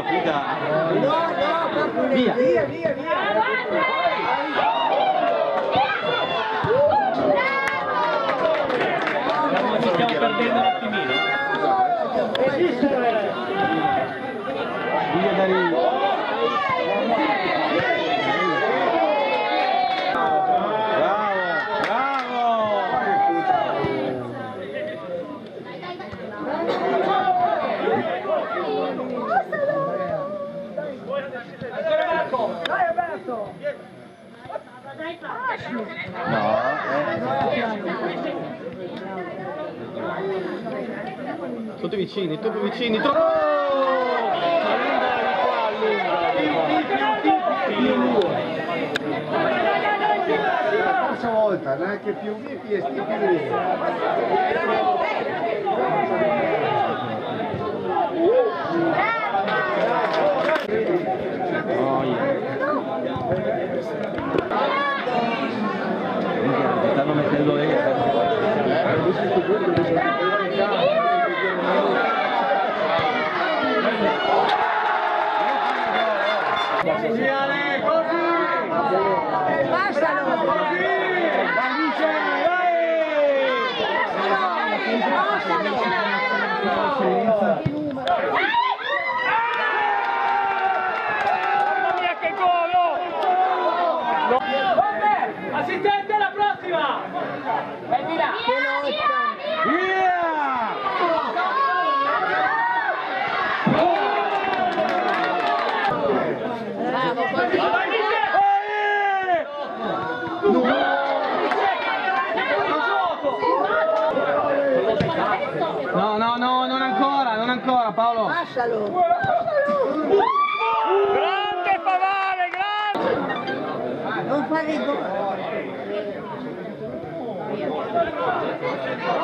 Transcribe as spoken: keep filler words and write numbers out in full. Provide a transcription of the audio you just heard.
No, Frida. No, no, via, via, via, via. Ci stiamo perdendo un attimino. Via da lì. Tutti vicini, tutti vicini, troppo! La terza volta, neanche più via, più e più Oh, yeah. Stanno mettendo le Assistente, alla prossima! Vai di là! via! No, no, no, non ancora, non ancora, Paolo. Lascialo. Grande Favale, grande! Non fare gol.